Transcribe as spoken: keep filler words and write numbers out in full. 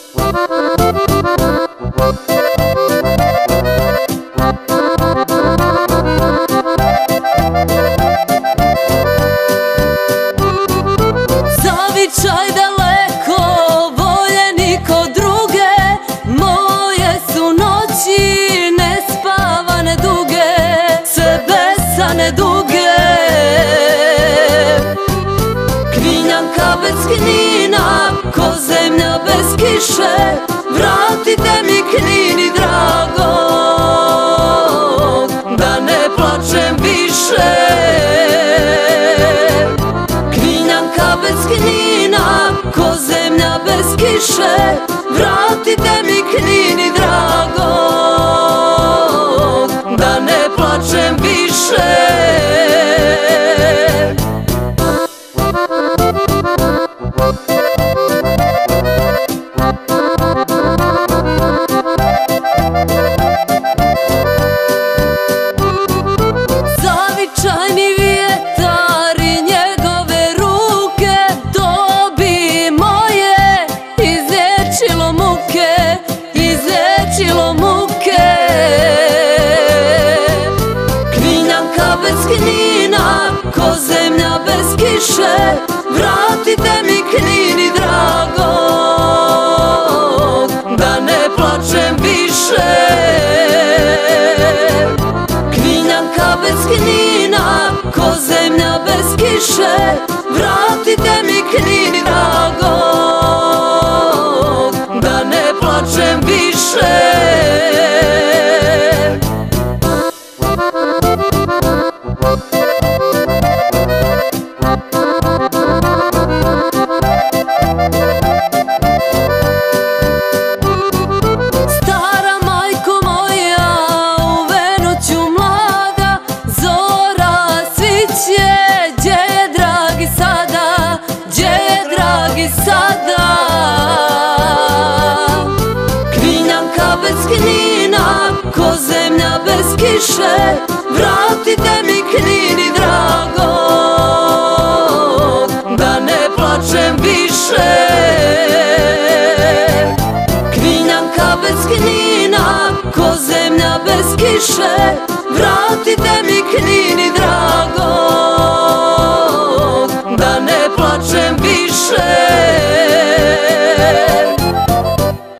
Zavičaj daleko, voljeni ko druge, moje su noći nespavane duge, sve besane duge. Kninjanka bez Knina, ko zemlja bez kiše, vratite mi Knini drago, da ne plačem više. Kninjanka bez Knina, ko zemlja bez kiše, vratite mi Knini drago, da ne plačem više. Zavičajni vjetar i njegove ruke, to bi moje izlječilo muke, izlječilo muke. Kninjanka bez Knina, ko zemlja bez kiše, vratite mi Knini drago, da ne plačem više. Kninjanka bez Knina, ko zemlja bez kiše, vratite mi Knini drago, da ne plačem više. Stara majko moja, u venu ću mlada, zora sviće, gdje je dragi sada, gdje je dragi sada. Kninjanka bez Knina, ko zemlja bez kiše, vratite mi Knini drago, da ne plačem više. Kninjanka bez Knina, ko zemlja bez kiše, vratite mi Knini drago,